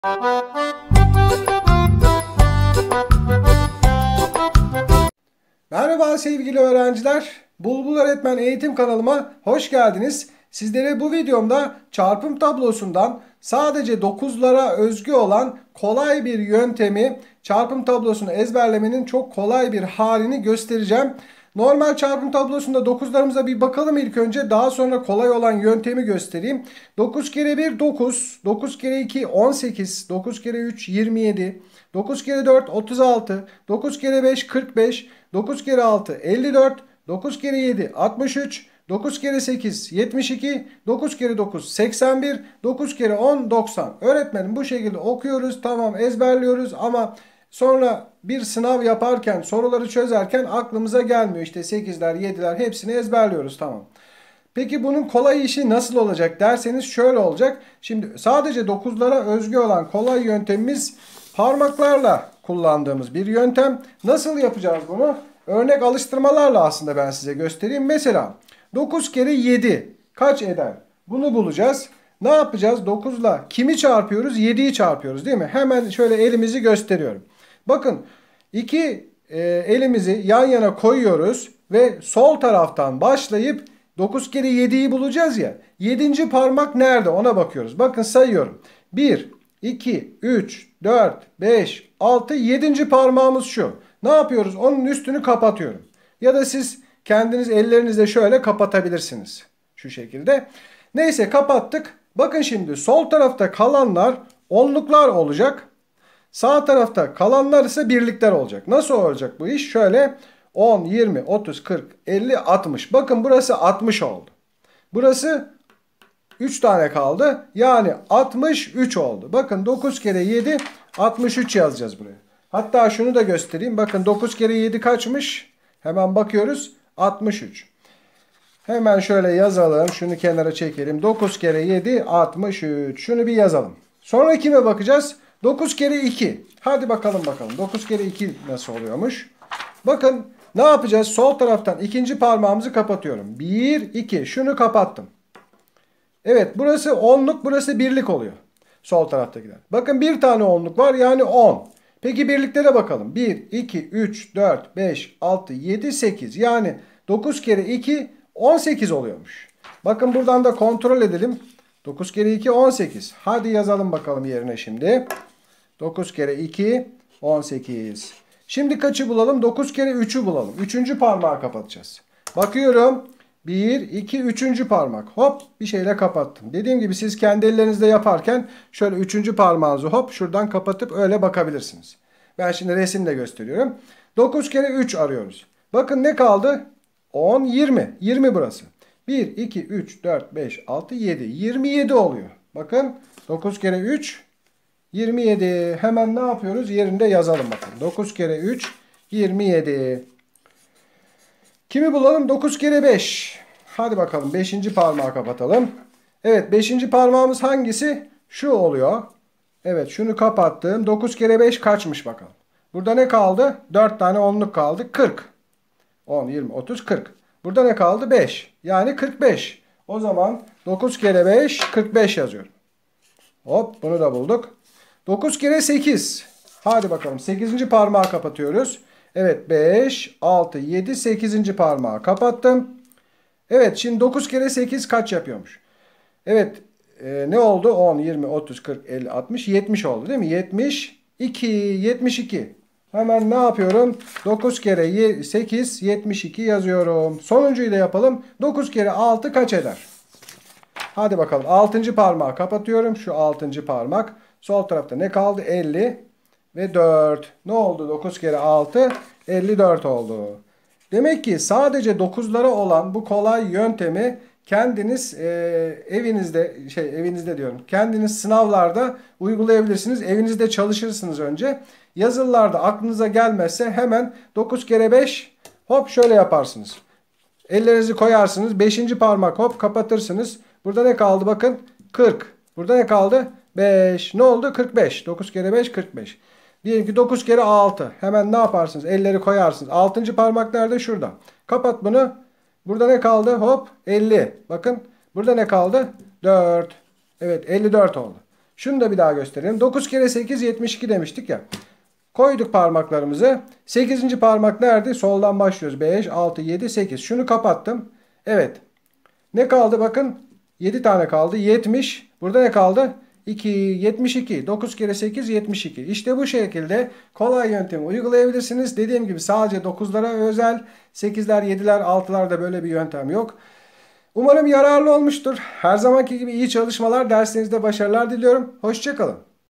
Merhaba sevgili öğrenciler. Bulbul Öğretmen eğitim kanalıma hoş geldiniz. Sizlere bu videomda çarpım tablosundan sadece 9'lara özgü olan kolay bir yöntemi, çarpım tablosunu ezberlemenin çok kolay bir halini göstereceğim. Normal çarpım tablosunda 9'larımıza bir bakalım ilk önce. Daha sonra kolay olan yöntemi göstereyim. 9 kere 1 9, 9 kere 2 18, 9 kere 3 27, 9 kere 4 36, 9 kere 5 45, 9 kere 6 54, 9 kere 7 63, 9 kere 8 72, 9 kere 9 81, 9 kere 10 90. Öğretmenim bu şekilde okuyoruz, tamam, ezberliyoruz ama sonra bir sınav yaparken, soruları çözerken aklımıza gelmiyor. İşte 8'ler 7'ler hepsini ezberliyoruz, tamam. Peki bunun kolay işi nasıl olacak derseniz şöyle olacak. Şimdi sadece 9'lara özgü olan kolay yöntemimiz parmaklarla kullandığımız bir yöntem. Nasıl yapacağız bunu? Örnek alıştırmalarla aslında ben size göstereyim. Mesela 9 kere 7 kaç eder? Bunu bulacağız. Ne yapacağız? 9 ile kimi çarpıyoruz? 7'yi çarpıyoruz değil mi? Hemen şöyle elimizi gösteriyorum. Bakın iki elimizi yan yana koyuyoruz ve sol taraftan başlayıp 9 kere 7'yi bulacağız ya. 7. parmak nerede? Ona bakıyoruz. Bakın sayıyorum. 1, 2, 3, 4, 5, 6, 7. parmağımız şu. Ne yapıyoruz? Onun üstünü kapatıyorum. Ya da siz kendiniz ellerinizle şöyle kapatabilirsiniz. Şu şekilde. Neyse kapattık. Bakın şimdi sol tarafta kalanlar onluklar olacak. Sağ tarafta kalanlar ise birlikler olacak. Nasıl olacak bu iş? Şöyle 10, 20, 30, 40, 50, 60. Bakın burası 60 oldu. Burası 3 tane kaldı. Yani 63 oldu. Bakın 9 kere 7 63 yazacağız buraya. Hatta şunu da göstereyim. Bakın 9 kere 7 kaçmış? Hemen bakıyoruz. 63. Hemen şöyle yazalım. Şunu kenara çekelim. 9 kere 7 63. Şunu bir yazalım. Sonra kime bakacağız? 9 kere 2. Hadi bakalım. 9 kere 2 nasıl oluyormuş? Bakın ne yapacağız? Sol taraftan ikinci parmağımızı kapatıyorum. 1, 2. Şunu kapattım. Evet, burası onluk, burası birlik oluyor. Sol taraftakiler. Bakın bir tane onluk var, yani 10. Peki birliklere bakalım. 1, 2, 3, 4, 5, 6, 7, 8. Yani 9 kere 2 18 oluyormuş. Bakın buradan da kontrol edelim. 9 kere 2 18. Hadi yazalım bakalım yerine şimdi. 9 kere 2 18. Şimdi kaçı bulalım? 9 kere 3'ü bulalım. 3. parmağı kapatacağız. Bakıyorum. 1, 2, 3. parmak. Hop bir şeyle kapattım. Dediğim gibi siz kendi ellerinizde yaparken şöyle 3. parmağınızı hop şuradan kapatıp öyle bakabilirsiniz. Ben şimdi resimle gösteriyorum. 9 kere 3 arıyoruz. Bakın ne kaldı? 10, 20. 20 burası. 1, 2, 3, 4, 5, 6, 7. 27 oluyor. Bakın 9 kere 3 27. Hemen ne yapıyoruz? Yerinde yazalım bakın. 9 kere 3 27. Kimi bulalım? 9 kere 5. Hadi bakalım 5. parmağı kapatalım. Evet 5. parmağımız hangisi? Şu oluyor. Evet şunu kapattım. 9 kere 5 kaçmış bakalım. Burada ne kaldı? 4 tane onluk kaldı. 40. 10, 20, 30, 40. Burada ne kaldı? 5. Yani 45. O zaman 9 kere 5 45 yazıyorum. Hop bunu da bulduk. 9 kere 8. Hadi bakalım 8. parmağı kapatıyoruz. Evet 5, 6, 7, 8. parmağı kapattım. Evet şimdi 9 kere 8 kaç yapıyormuş? Evet ne oldu? 10, 20, 30, 40, 50, 60, 70 oldu değil mi? 72, 72. Hemen ne yapıyorum? 9 kere 8, 72 yazıyorum. Sonuncuyu da yapalım. 9 kere 6 kaç eder? Hadi bakalım 6. parmağı kapatıyorum. Şu 6. parmak. Sol tarafta ne kaldı? 50 ve 4. Ne oldu? 9 kere 6 54 oldu. Demek ki sadece 9'lara olan bu kolay yöntemi kendiniz evinizde diyorum. Kendiniz sınavlarda uygulayabilirsiniz. Evinizde çalışırsınız önce. Yazılılarda aklınıza gelmezse hemen 9 kere 5 hop şöyle yaparsınız. Ellerinizi koyarsınız. 5. parmak hop kapatırsınız. Burada ne kaldı bakın? 40. Burada ne kaldı? 5. Ne oldu? 45. 9 kere 5 45. Diyelim ki 9 kere 6. Hemen ne yaparsınız? Elleri koyarsınız. 6. parmak nerede? Şurada. Kapat bunu. Burada ne kaldı? Hop 50. Bakın burada ne kaldı? 4. Evet 54 oldu. Şunu da bir daha gösterelim. 9 kere 8 72 demiştik ya. Koyduk parmaklarımızı. 8. parmak nerede? Soldan başlıyoruz. 5, 6, 7, 8. Şunu kapattım. Evet. Ne kaldı bakın? 7 tane kaldı. 70. Burada ne kaldı? 2, 72. 9 kere 8, 72. İşte bu şekilde kolay yöntemi uygulayabilirsiniz. Dediğim gibi sadece 9'lara özel. 8'ler, 7'ler, 6'larda böyle bir yöntem yok. Umarım yararlı olmuştur. Her zamanki gibi iyi çalışmalar, derslerinizde başarılar diliyorum. Hoşça kalın.